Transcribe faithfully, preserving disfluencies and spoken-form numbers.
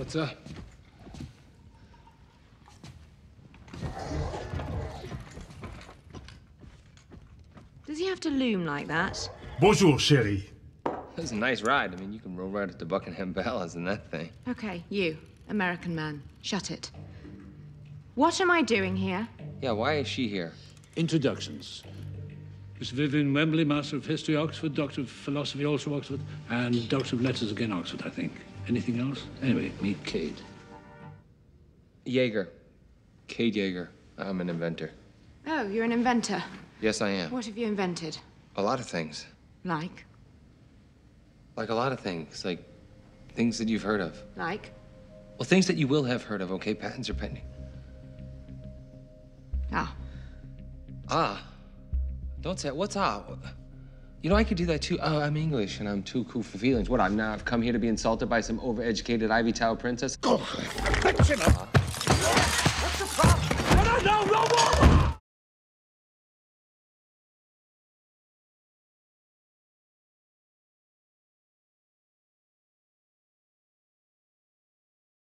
Doctor. Does he have to loom like that? Bonjour, chérie. That was a nice ride. I mean, you can roll right up to Buckingham Palace in that thing. Okay, you, American man, shut it. What am I doing here? Yeah, why is she here? Introductions. Miss Viviane Wembly, Master of History, Oxford, Doctor of Philosophy, also Oxford, and Doctor of Letters, again, Oxford, I think. Anything else? Anyway, meet Cade. Yeager. Cade Yeager. I'm an inventor. Oh, you're an inventor. Yes, I am. What have you invented? A lot of things. Like? Like a lot of things. Like things that you've heard of. Like? Well, things that you will have heard of, okay? Patents are pending. Ah. Ah. Don't say it. What's ah? You know, I could do that too. Oh, I'm English and I'm too cool for feelings. What, I'm now I've come here to be insulted by some overeducated Ivy Tower princess? Go! What's the problem? No, no, no, no more!